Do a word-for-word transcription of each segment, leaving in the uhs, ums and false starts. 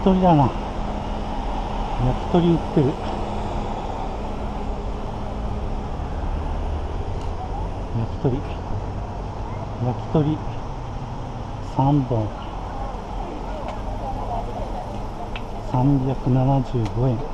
鳥だな。焼き鳥売ってる。焼き鳥焼き鳥さんぼんさんびゃくななじゅうごえん。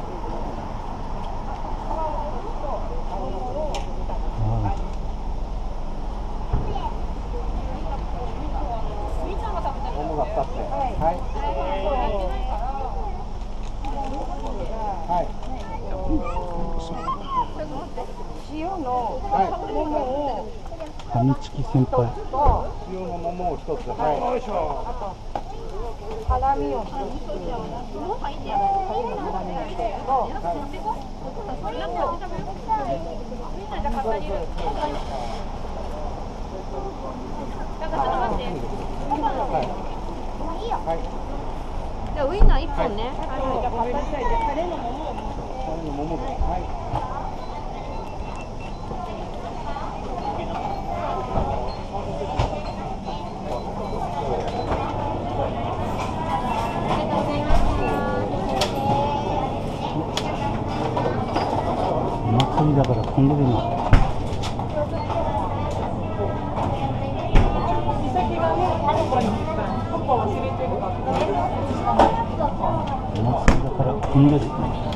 ファミチキ先輩。 塩の桃を一つ。はい。よいしょ。あとハラミを一つ。桃入ってやる。ハラミを一つ。 じゃあウインナー一本ね。 タレの桃。はい。 だから混んでるな。お祭りだから混んでる。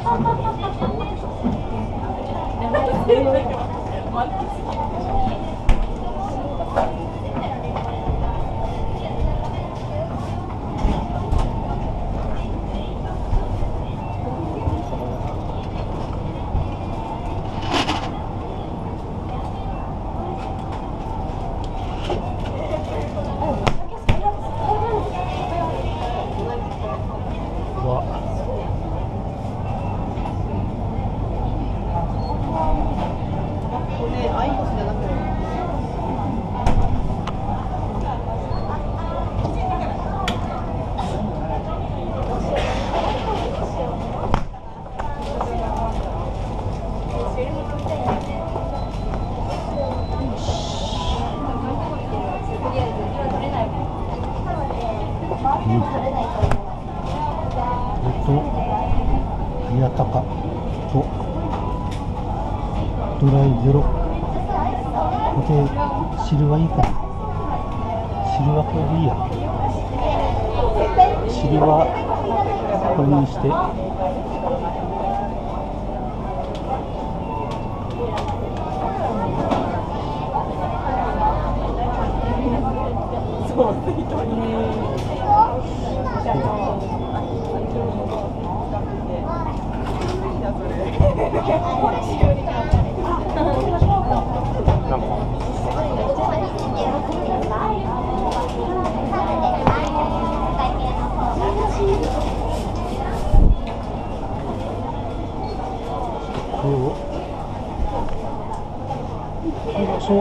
宮高とドライゼロで汁はいいかな。汁はこれでいいや。汁はこれにして。これをそう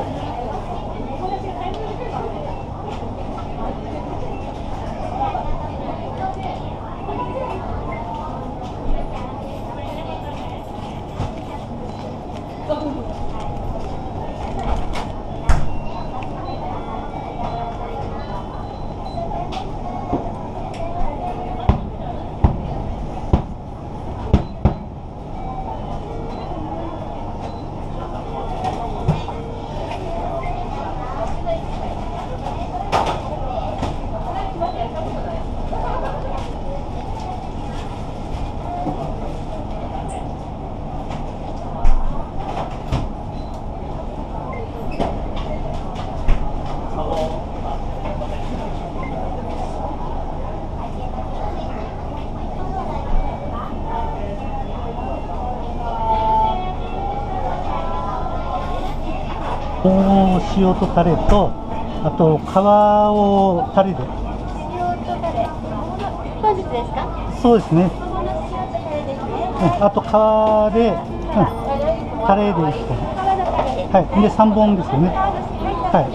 塩とタレと、あと皮をタレで。 塩とタレ。本日ですか？ そうですね。 塩とタレですね。 あと皮で、うん、タレでいいですかね。はい。で三本ですよね。はい。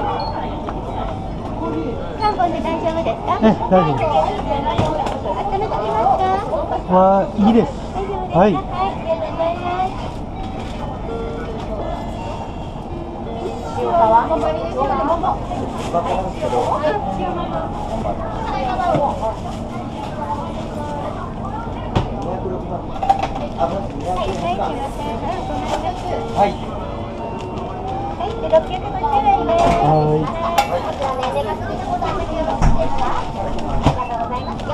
三本で大丈夫ですか？ え、大丈夫です。 温めはいいです。はい。 はい、ありがとうございます。塩はい。 はい、でろっぴゃくごじゅうえんです。 はい。 こちらね、デカスリのボタンだけよろしいですか？ありがとうございますよ。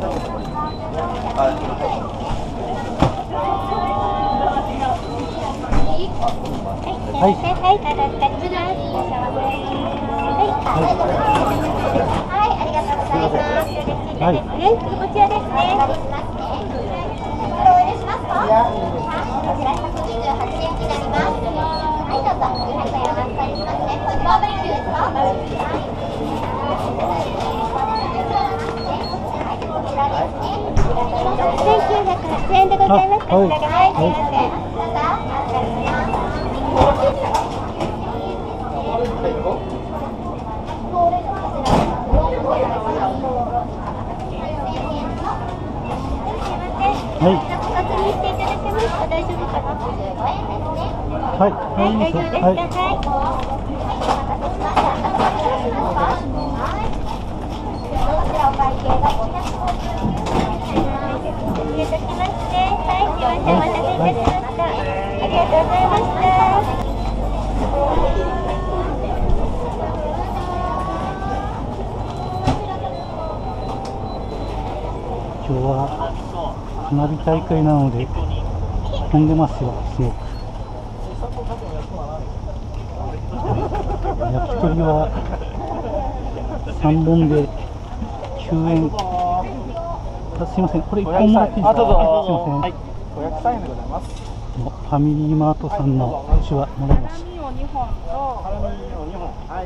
はい、はい、はい、ただったりします。はい、はい、ありがとうございます。はい、こちらですね。お入れしますか？はい、こちらひゃくにじゅうはちえんになります。はい、どうぞ。にひゃくえんお預かりしますね。バーベキューですか？はい。こちらですね。せんきゅうひゃくはちえんでございます。こちらがはい、すいません。どうぞ。お預かりします。はい。確認していただけますか？大丈夫かな？ はい、はい、 大丈夫ですか？はい。こちらお会計がごひゃくごじゅうえんいただきまして、はい、すいません、お待たせいたしました。ありがとうございました。 今日は花火大会なので混んでますよ、すごく。焼き鳥はさんぼんできゅうえん。あ、すいません、これいっぽんもらっていいですか？ あ、どうぞ。 すいません。 はい、ごひゃくさんえんでございます。 ファミリーマートさんのうちわもらいました。 ハラミをにほんと、ハラミをにほん。はい。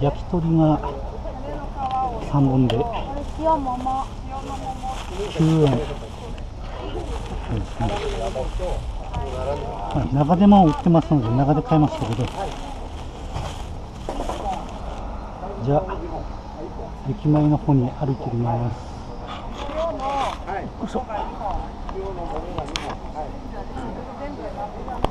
焼き鳥がさんぼんで塩もも。 きゅうえん。そうですね。はい、長でも売ってますので長で買いましたけど、じゃあ駅前の方に歩いてみます。 はい。